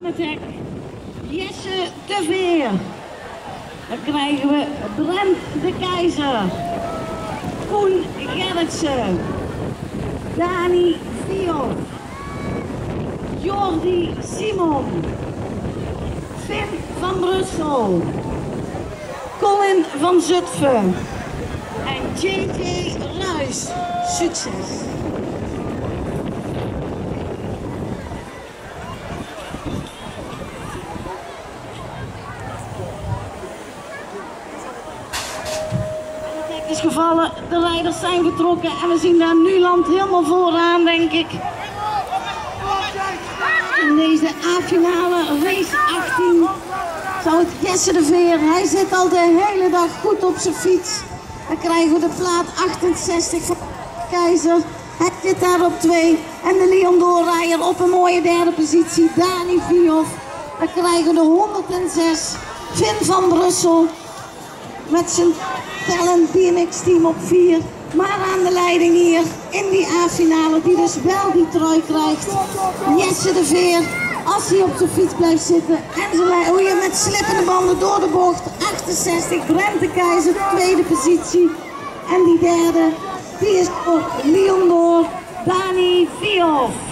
Jesse de Veer. Dan krijgen we Brent de Keizer. Koen Gerritsen. Dani Vioff. Jordi Simon. Finn van Brussel. Colin van Zutphen. En JJ Ruys. Succes! Is gevallen, de rijders zijn vertrokken en we zien daar Nuland helemaal vooraan, denk ik. In deze A-finale, race 18, zou het Jesse de Veer. Hij zit al de hele dag goed op zijn fiets. Dan krijgen we de plaat 68 van Keizer. Hij zit daar op 2 en de Leon Doorrijder op een mooie derde positie. Dani Vioff. Dan krijgen we de 106, Finn van Brussel. Met zijn Talent BMX team op 4. Maar aan de leiding hier in die A-finale, die dus wel die trui krijgt. Jesse de Veer, als hij op zijn fiets blijft zitten. En hoe je met slippende banden door de bocht. 68, Brent de Keizer, tweede positie. En die derde, die is op Leon Door, Dani Vioff.